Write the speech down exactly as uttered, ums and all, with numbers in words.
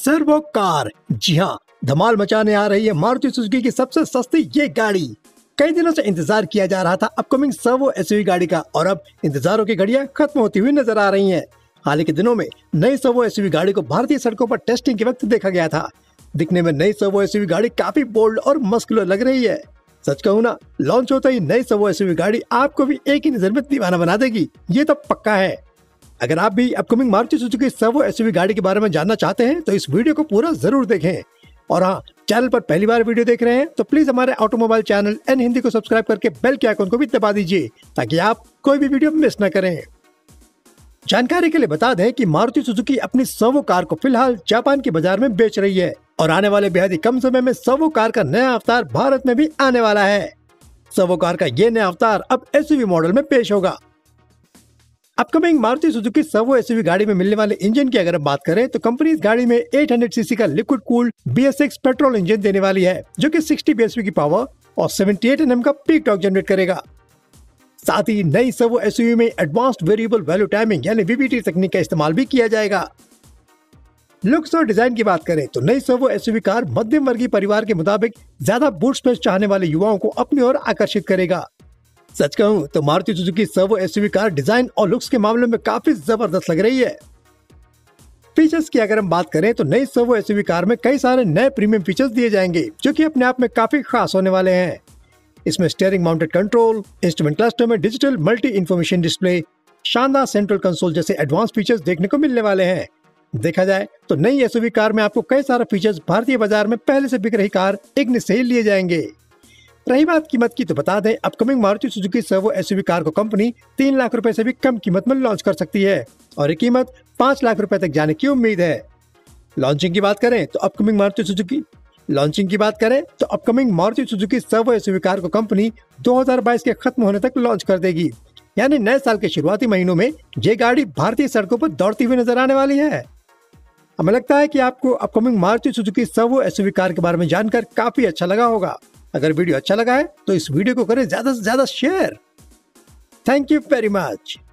Servo car. जी हाँ, धमाल मचाने आ रही है मारुति सुजुकी की सबसे सस्ती ये गाड़ी। कई दिनों से इंतजार किया जा रहा था अपकमिंग सर्वो एसयूवी गाड़ी का, और अब इंतजारों की घड़ियां खत्म होती हुई नजर आ रही हैं। हाल ही के दिनों में नई सर्वो एसयूवी गाड़ी को भारतीय सड़कों पर टेस्टिंग के वक्त देखा गया था। दिखने में नई सर्वो एसयूवी गाड़ी काफी बोल्ड और मस्कुलर लग रही है। सच कहूँ ना, लॉन्च होते ही नई सर्वो एसयूवी गाड़ी आपको भी एक ही नजर में दीवाना बना देगी, ये तो पक्का है। अगर आप भी upcoming Maruti Suzuki Cervo SUV गाड़ी के बारे में जानना चाहते हैं तो इस वीडियो को पूरा जरूर देखें। और हाँ, चैनल पर पहली बार वीडियो देख रहे हैं तो प्लीज हमारे ऑटोमोबाइल चैनल एन हिंदी को सब्सक्राइब करके बेल के आइकन को भी दबा दीजिए ताकि आप कोई भी वीडियो मिस न करें। जानकारी के लिए बता दें कि मारुति सुजुकी अपनी सर्वो कार को फिलहाल जापान के बाजार में बेच रही है और आने वाले बेहद ही कम समय में सर्वो कार का नया अवतार भारत में भी आने वाला है। सर्वो कार का ये नया अवतार अब एसयूवी मॉडल में पेश होगा। Upcoming Maruti Suzuki Cervo SUV गाड़ी में मिलने वाले इंजन की अगर हम बात करें तो कंपनी इस गाड़ी में आठ सौ सीसी का liquid cooled B S six petrol engine देने वाली है, जो कि साठ बीएचपी की पावर और अठहत्तर एनएम का पीक टॉर्क जनरेट करेगा। साथ ही नई सर्वो एसयूवी में एडवांस्ड वेरिएबल वैल्यू टाइमिंग यानी वी वी टी तकनीक का इस्तेमाल भी किया जाएगा। लुक्स और डिजाइन की बात करें तो नई सर्वो एसयूवी कार मध्यम वर्गीय परिवार के मुताबिक ज्यादा बूट स्पेस चाहने वाले युवाओं को अपनी ओर आकर्षित करेगा। सच कहूं तो Maruti Suzuki Cervo SUV car design और लुक्स के मामले में काफी जबरदस्त लग रही है। फीचर्स की अगर हम बात करें तो नई सर्वो एसयूवी कार में कई सारे नए प्रीमियम फीचर्स दिए जाएंगे जो कि अपने आप में काफी खास होने वाले हैं। इसमें steering mounted control, instrument cluster में डिजिटल मल्टी इंफॉर्मेशन डिस्प्ले, शानदार सेंट्रल कंसोल जैसे एडवांस फीचर्स देखने को मिलने वाले हैं। देखा जाए तो नई एसयूवी कार में आपको कई सारे फीचर्स भारतीय बाजार में पहले से बिक रही कार इग्निस से लिए जाएंगे। रही बात कीमत की तो बता दें upcoming Maruti Suzuki Cervo SUV car को कंपनी तीन लाख रुपए से भी कम कीमत में लॉन्च कर सकती है और ये कीमत पाँच लाख रुपए तक जाने की उम्मीद है। लॉन्चिंग की बात करें तो अपकमिंग मारुति सुजुकी लॉन्चिंग की बात करें तो upcoming Maruti Suzuki Cervo SUV car को कंपनी दो हज़ार बाईस के खत्म होने तक लॉन्च कर देगी, यानी नए साल के शुरुआती महीनों में ये गाड़ी भारतीय सड़कों पर दौड़ती हुई नजर आने वाली है। हमें लगता है कि आपको upcoming Maruti Suzuki Cervo SUV car के बारे में जानकर काफी अच्छा लगा होगा। अगर वीडियो अच्छा लगा है तो इस वीडियो को करें ज्यादा से ज्यादा share. Thank you very much.